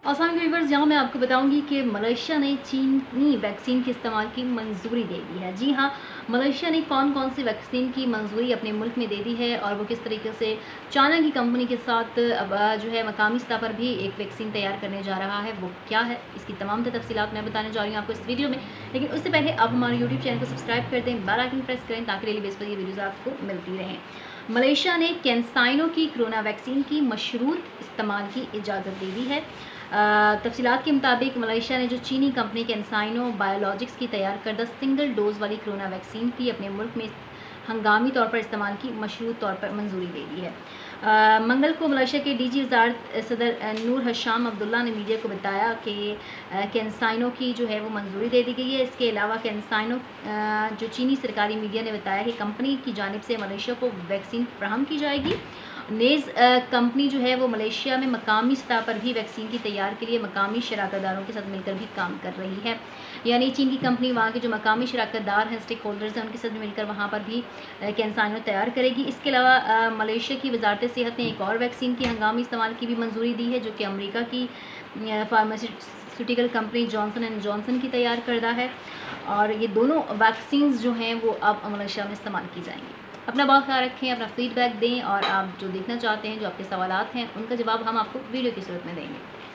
आसान व्यूवर्स, यहाँ मैं आपको बताऊंगी कि मलेशिया ने चीनी वैक्सीन के इस्तेमाल की मंजूरी दे दी है। जी हाँ, मलेशिया ने कौन कौन सी वैक्सीन की मंजूरी अपने मुल्क में दे दी है और वो किस तरीके से चाइना की कंपनी के साथ अब जो है मकामी सतह पर भी एक वैक्सीन तैयार करने जा रहा है, वो क्या है, इसकी तमाम तफसीलात मैं बताने जा रही हूँ आपको इस वीडियो में। लेकिन उससे पहले आप हमारे यूट्यूब चैनल को सब्सक्राइब कर दें, बेल आइकन प्रेस करें ताकि डेली बेस पर ये वीडियोज़ आपको मिलती रहें। मलेशिया ने कैंसाइनो की कोरोना वैक्सीन की मशरूत इस्तेमाल की इजाज़त दे दी है। तफसीलात के मुताबिक मलेशिया ने जो चीनी कंपनी कैंसाइनो बायोलॉजिक्स की तैयार करदा सिंगल डोज वाली कोरोना वैक्सीन की अपने मुल्क में हंगामी तौर पर इस्तेमाल की मशरूत तौर पर मंजूरी दे दी है। मंगल को मलेशिया के डीजी वज़ारत सदर नूर हशाम अब्दुल्ला ने मीडिया को बताया कि कैंसाइनो की जो है वो मंजूरी दे दी गई है। इसके अलावा कैंसाइनो जो चीनी सरकारी मीडिया ने बताया कि कंपनी की जानिब से मलेशिया को वैक्सीन फराहम की जाएगी। नेज़ कंपनी जो है वो मलेशिया में मकामी सतह पर भी वैक्सीन की तैयार के लिए मकामी शराकतदारों के साथ मिलकर भी काम कर रही है। यानी चीन की कंपनी वहाँ के जो मकामी शराकतदार हैं, स्टेक होल्डर्स हैं, उनके साथ मिलकर वहाँ पर भी कैंसाइनो तैयार करेगी। इसके अलावा मलेशिया की वजारत सेहत ने एक और वैक्सीन की हंगामी इस्तेमाल की भी मंजूरी दी है, जो कि अमरीका की pharmaceutical company Johnson and Johnson की तैयार करदा है। और ये दोनों वैक्सीन्स जो हैं वो अब मलेशिया में इस्तेमाल की जाएंगी। अपना बहुत ख्याल रखें, अपना फीडबैक दें और आप जो देखना चाहते हैं, जो आपके सवालात हैं, उनका जवाब हम आपको वीडियो की सूरत में देंगे।